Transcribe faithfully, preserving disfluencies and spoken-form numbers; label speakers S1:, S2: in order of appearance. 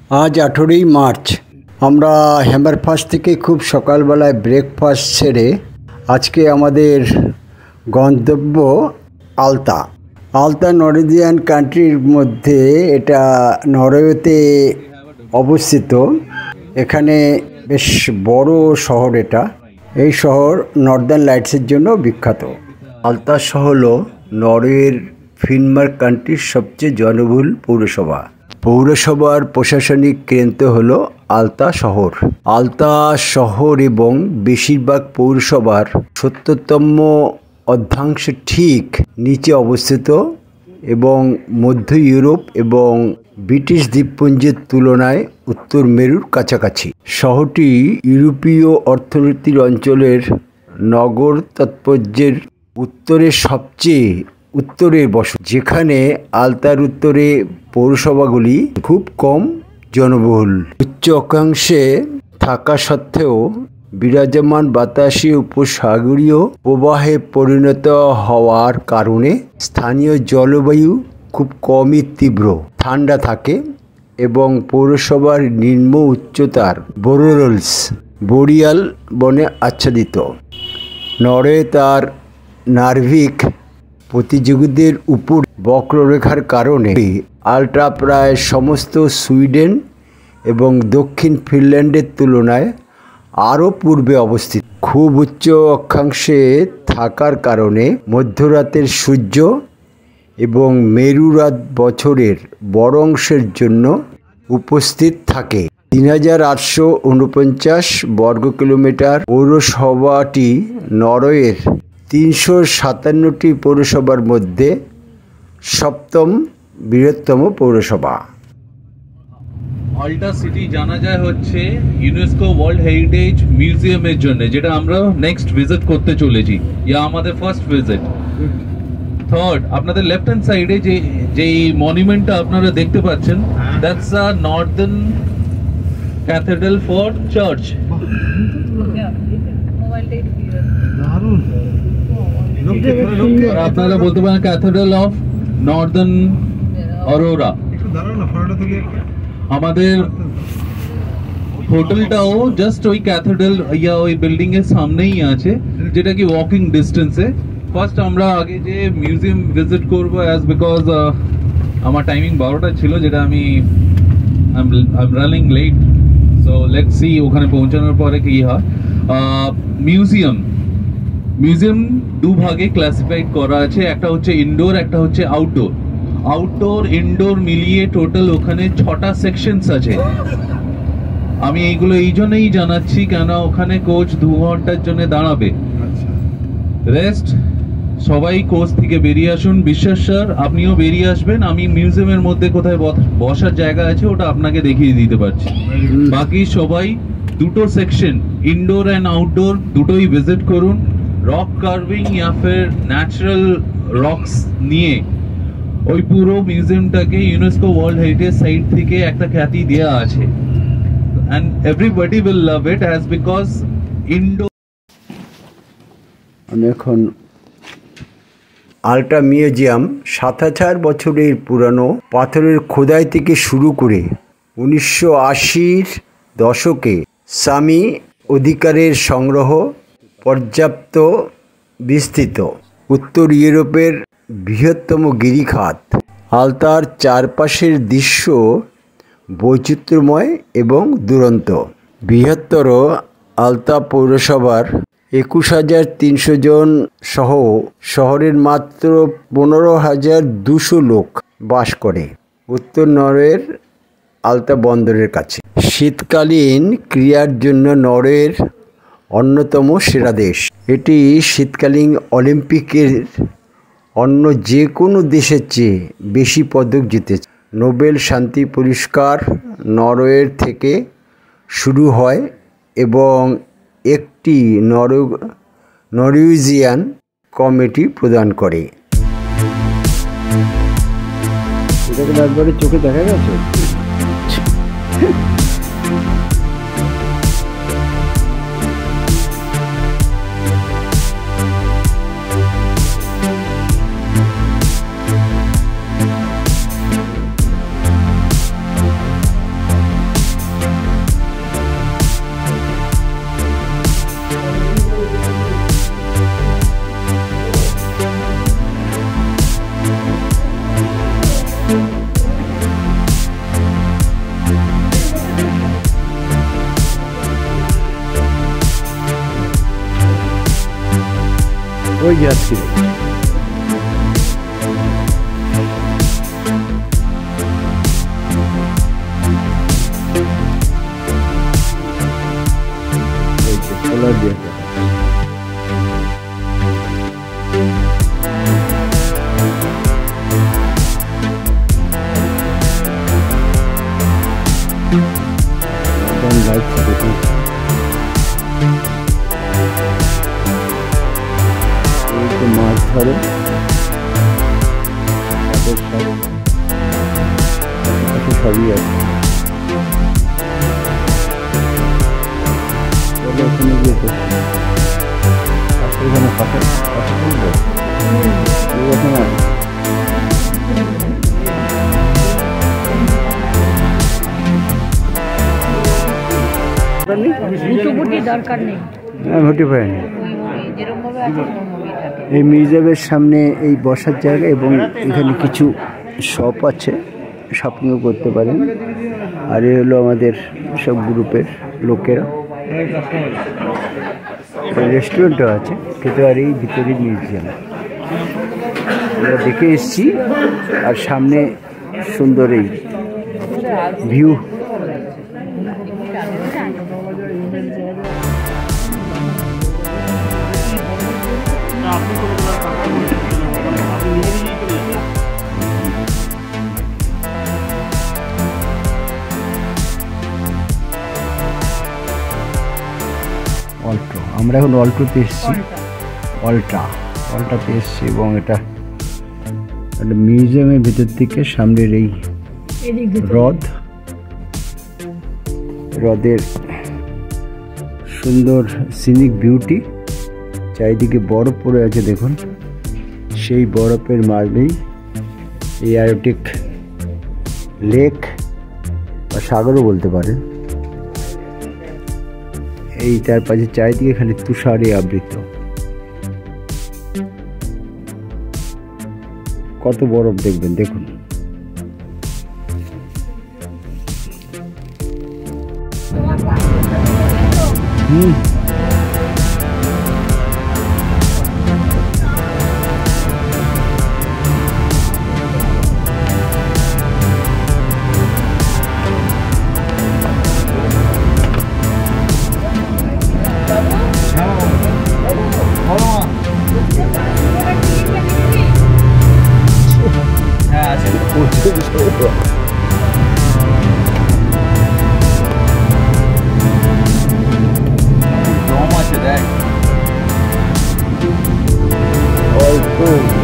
S1: আজ আঠেরোই মার্চ। আমরা হ্যামারফাস্ট থেকে খুব সকালবেলায় ব্রেকফাস্ট সেরে আজকে আমাদের গন্তব্য আলতা। আলতা নরওয়েজিয়ান কান্ট্রির মধ্যে, এটা নরওয়েতে অবস্থিত। এখানে বেশ বড় শহর এটা। এই শহর নর্দার্ন লাইটসের জন্য বিখ্যাত। আলতা শহর হল নরওয়ের ফিনমার্ক কান্ট্রির সবচেয়ে জনবহুল পৌরসভা। পৌরসভার প্রশাসনিক কেন্দ্র হল আলতা শহর। আলতা শহর এবং বেশিরভাগ পৌরসভার সত্তরতম অর্ধাংশ ঠিক নিচে অবস্থিত এবং মধ্য ইউরোপ এবং ব্রিটিশ দ্বীপপুঞ্জের তুলনায় উত্তর মেরুর কাছাকাছি। শহরটি ইউরোপীয় অর্থনীতির অঞ্চলের নগর তাৎপর্যের উত্তরের সবচেয়ে উত্তরের বসতি, যেখানে আলতার উত্তরে পৌরসভাগুলি খুব কম জনবহুল। উচ্চ অক্ষাংশে থাকা সত্ত্বেও বিরাজমান বাতাসে উপসাগরীয় প্রবাহে পরিণত হওয়ার কারণে স্থানীয় জলবায়ু খুব কমই তীব্র ঠান্ডা থাকে এবং পৌরসভার নিম্ন উচ্চতার বোরোরলস বোরিয়াল বনে আচ্ছাদিত। নরওয়ে তার নার্ভিক প্রতিযোগীদের উপর বক্ররেখার কারণে আলটা প্রায় সমস্ত সুইডেন এবং দক্ষিণ ফিনল্যান্ডের তুলনায় আরও পূর্বে অবস্থিত। খুব উচ্চ অক্ষাংশে থাকার কারণে মধ্যরাতের সূর্য এবং মেরুরাত বছরের বড় অংশের জন্য উপস্থিত থাকে। তিন হাজার আটশো উনপঞ্চাশ বর্গ কিলোমিটার পৌরসভাটি নরওয়ের তিনশো সাতান্নটি পৌরসভার মধ্যে সপ্তম বৃহত্তম পৌরসভা।
S2: আলটা সিটি জানা যায় হচ্ছে ইউনেস্কো ওয়ার্ল্ড হেরিটেজ মিউজিয়ামের জন্য, যেটা আমরা নেক্সট ভিজিট করতে চলেছি। ইয়া আমাদের ফার্স্ট ভিজিট। থার্ড, আপনাদের লেফট হ্যান্ড সাইডে যে যে মনুমেন্টটা আপনারা দেখতে পাচ্ছেন, that's a northern cathedral for church. আপনারা বলতে পারেন ক্যাথেড্রাল অফ নর্দার্ন অরোরা। আমাদের হোটেলটাও জাস্ট ওই ক্যাথেড্রাল ইয়া ওই বিল্ডিং এর সামনেই আছে, যেটা কি ওয়াকিং ডিস্টেন্সে। ফার্স্ট আমরা আগে যে মিউজিয়াম ভিজিট করবো, অ্যাজ বিকজ আমার টাইমিং বারোটা ছিল, যেটা আমি I am running late, so let's see ওখানে পৌঁছানোর পরে কি হয়। মিউজিয়াম মিউজিয়াম দু ভাগে ক্লাসিফাইড করা আছে, একটা হচ্ছে ইনডোর, একটা হচ্ছে আউটডোর। আউটডোর ইনডোর মিলিয়ে টোটাল ওখানে ছটা সেকশনস আছে। আমি এইগুলো এই জন্যই জানাচ্ছি কেন ওখানে কোচ দু ঘন্টার জন্য দাঁড়াবে। রেস্ট সবাই কোচ থেকে বেরিয়ে আসুন। বিশ্বাস স্যার আপনিও বেরিয়ে আসবেন। আমি মিউজিয়ামের মধ্যে কোথায় বসার জায়গা আছে ওটা আপনাকে দেখিয়ে দিতে পারছি। বাকি সবাই দুটো সেকশন ইনডোর অ্যান্ড আউটডোর দুটোই ভিজিট করুন। রক কার্ভিং ইয়া ফের ন্যাচারাল রক্স নিয়ে ওই পুরো মিউজিয়ামটাকে ইউনেস্কো ওয়ার্ল্ড হেরিটেজ সাইট থেকে একটা খ্যাতি দেওয়া আছে, and everybody will love it as because indoor।
S1: আমি এখন আলটা মিউজিয়াম সাত হাজার বছরের পুরানো পাথরের খোদাই থেকে শুরু করে উনিশশো আশির দশকে সামি অধিকারের সংগ্রহ পর্যাপ্ত বিস্তৃত। উত্তর ইউরোপের বৃহত্তম গিরিখাত। আলতার চারপাশের দৃশ্য বৈচিত্র্যময় এবং দুরন্ত। বৃহত্তর আলতা পৌরসভার একুশ হাজার তিনশো জন সহ শহরের মাত্র পনেরো হাজার দুশো লোক বাস করে। উত্তর নরওয়ের আলতা বন্দরের কাছে। শীতকালীন ক্রীড়ার জন্য নরওয়ের অন্যতম সেরা দেশ। এটি শীতকালীন অলিম্পিকের অন্য যে কোনো দেশের চেয়ে বেশি পদক জিতেছে। নোবেল শান্তি পুরস্কার নরওয়ের থেকে শুরু হয় এবং একটি নরওয়েজিয়ান কমিটি প্রদান করে। এটাকে একবারে চোখে দেখা গেছে। ওই যে আজকে পোলার বিয়ার মাছ ধরে তাদের সব সবই আছে। ওখানে গিয়ে তো এখানে কথা কথা বলবো ওখানে আছে।
S3: দরকার নেই,
S1: ভর্তি পাইনি। এই মিউজিয়ামের সামনে এই বসার জায়গা এবং এখানে কিছু শপ আছে, শপিংও করতে পারেন। আর এ হলো আমাদের সব গ্রুপের লোকেরা। রেস্টুরেন্টও আছে, কিন্তু আর এই ভিতরে মিউজিয়াম আমরা দেখে এসছি। আর সামনে সুন্দর এই ভিউ। অল্টো, আমরা এখন অল্টোতে এসেছি, অল্ট্রা অল্ট্রাতে এসেছি এবং এটা একটা মিউজিয়ামের ভিতর থেকে সামনের এই হ্রদ, হ্রদের সুন্দর সিনিক বিউটি, চারিদিকে বরফ পড়ে আছে দেখুন। সেই বরফের মাঝেই এই আর্কটিক লেক বা সাগরও বলতে পারেন। এই তার পাশে চারিদিকে খালি তুষারে আবৃত, কত বরফ দেখবেন দেখুন। হুম Oh, cool.